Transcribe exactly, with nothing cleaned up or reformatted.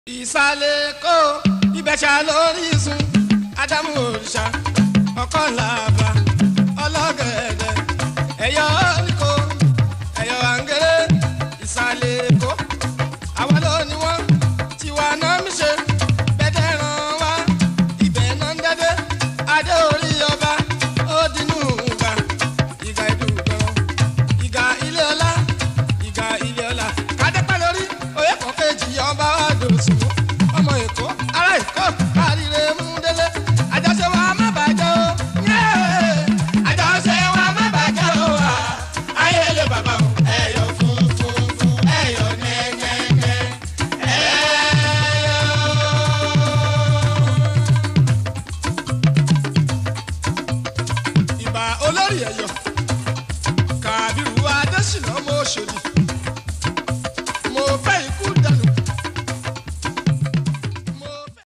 ìsàlẹ̀ kó ìbẹ̀ṣà lórí sùn ádámù òrìṣà ọkọ̀ làbà ọlọ́gẹ̀dẹ̀ ẹ̀yọ́ oníkó ẹ̀yọ́ àǹgẹ̀rẹ̀ ìsàlẹ̀ kó àwa ló ní wọ́n tiwa náà mi ṣe bẹ́tẹ̀ ràn wá ibẹ̀ náà ń dẹ́dẹ́ adé orí ọba ó dínú ìgbà ìgbà ìdúgbọ̀n ìgbà ilé ọlá ìgbà ilé ọlá kádẹ́pẹ́ lórí oyè kan kejì ọba wa dòsùn ọmọ èkó ará èkó káríire mú délé àjọṣe wa má bàjẹ́ o àjọṣe wa má bàjẹ́ o ayé lè bàbá o ẹ̀yọ̀ funfun fún ẹ̀yọ̀ nẹ́nẹ́nẹ́ ẹ̀yọ̀. ìbà olórí ẹ̀yọ̀.